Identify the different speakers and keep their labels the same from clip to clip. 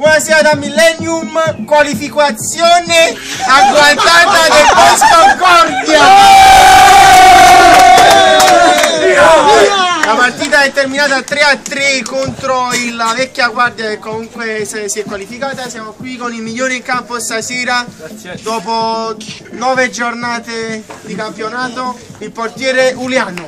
Speaker 1: Buonasera da Millennium, qualificazione agguantata del Boys Concordia. La partita è terminata 3-3 contro la vecchia guardia che comunque si è qualificata. Siamo qui con il migliore in campo stasera. Dopo 9 giornate di campionato, il portiere Uliano.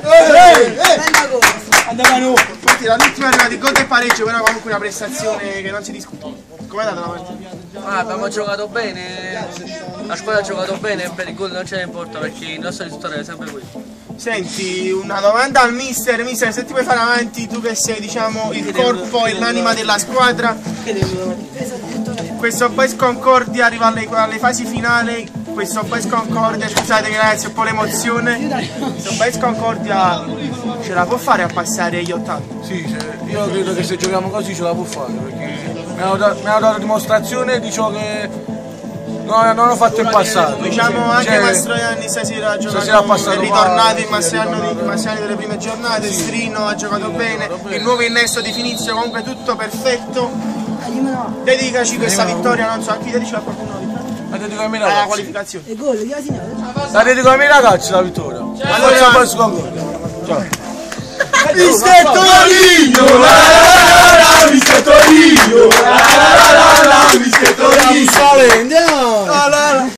Speaker 1: L'ultima arrivata di gol e pareggio, però comunque una prestazione che non si discute. Com'è andata la partita?
Speaker 2: Abbiamo giocato bene, la squadra ha giocato bene, per il gol non ce ne importa perché il nostro risultato è sempre questo.
Speaker 1: Senti, una domanda al mister, se ti puoi fare avanti, tu che sei diciamo il corpo e l'anima della squadra. Questo Boys Concordia arriva alle fasi finali, questo Boys Concordia, scusate ragazzi, è un po' l'emozione, questo Boys Concordia ce la può fare a passare agli ottavi?
Speaker 3: Sì, io credo che se giochiamo così ce la può fare, perché mi hanno dato dimostrazione di ciò che non ho fatto in passato.
Speaker 1: Diciamo anche Mastroianni stasera ha giocato, è ritornato in Mastroianni delle prime giornate, sì. Strino ha giocato bene, il nuovo innesto di Finizio comunque tutto perfetto. Dedicaci questa vittoria, non so, a chi dedici a qualcuno?
Speaker 3: La dedico ai miei ragazzi.
Speaker 1: La qualificazione.
Speaker 3: La dedico ai miei ragazzi la vittoria.
Speaker 1: Allora,
Speaker 3: Mister Torino! Mister Torino! Mister Torino!